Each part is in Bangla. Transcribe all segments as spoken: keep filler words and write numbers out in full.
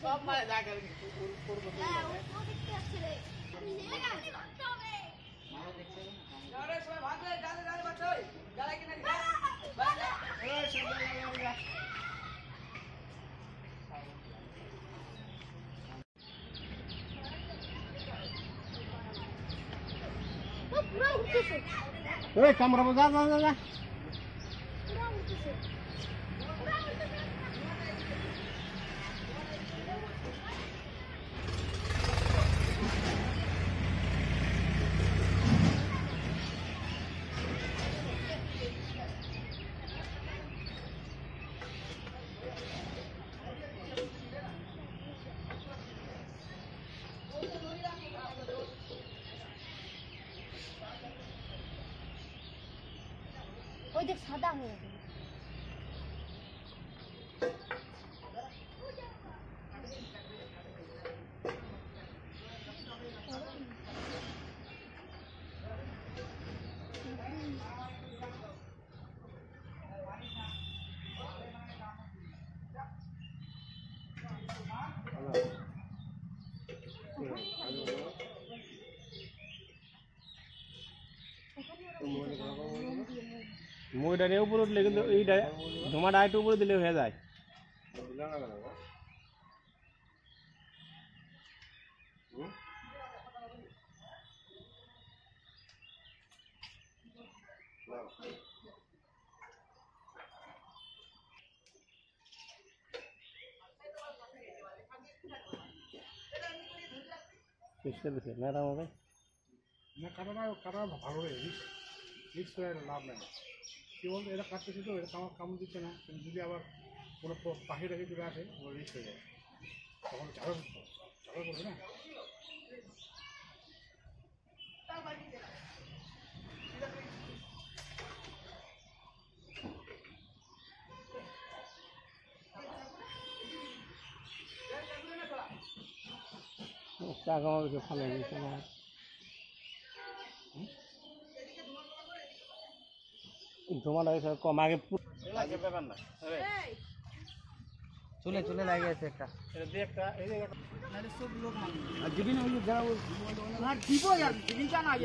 সব মারে যা করে করব হ্যাঁ ও দেখতে আসছে রে মারা দেখছে না আরে সবাই ভাগ যায় গালে গালে বাচ্চা ওই গালে কি না ভাগ যা ওই সব গালে যা ও পুরো উঠছে ওই ক্যামেরা বজা যা যা যা পুরো উঠছে ওই দেখ সাদা হয়ে গেল মই ডাইরে উপরে উঠলে কিন্তু এই ধোঁয়া ডাইরেক্ট উপরে দিলে হয়ে যায় না কাটাটা কাটা ভালো রে রিক্স করে লাভ নেই কি বলতো এটা কাটতেছি তো এটা আমার কামড় দিচ্ছে না কিন্তু যদি আবার কোনো পাখি টাখি চলে আসে ওগুলো রিক্স হয়ে যায় তখন ঝাড়া ঝাড়া করবে না ভালো হয়েছে ধোঁয়াটা কম আগে ব্যাপার না চলে চলে লাগে আছে একটা একটা সব লোক দিবি না যারা দিব জীবিকা না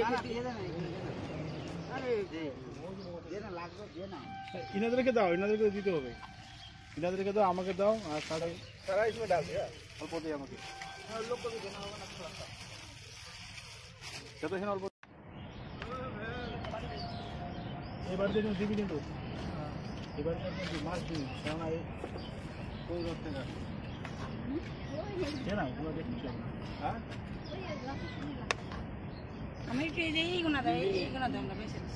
ইনাদেরকে দাও ইনাদেরকে দিতে হবে ইনাদেরকে দাও আমাকে দাও আর সারা সারা इसमें डाल दिया অল্প দিয়ে আমাকে লোক করে দেনা হবে না কত এখানে অল্প এবার দেখুন দিবি কিন্তু এবার কিন্তু মাছ দিবি কারণ এই কোই করতে না না পুরো দেখুন হ্যাঁ আমি কি এই গুণা দেই এই গুণা দেন না বেশি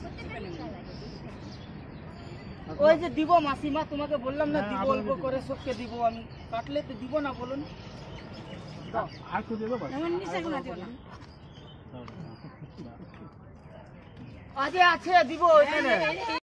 ওই যে দিব মাসিমা তোমাকে বললাম না দিব অল্প করে সবকে দিব আমি কাটলে তো দিব না বলুন আর তো দেবো আমার নিচে গুণা দিও না আজে আছে দিব এখানে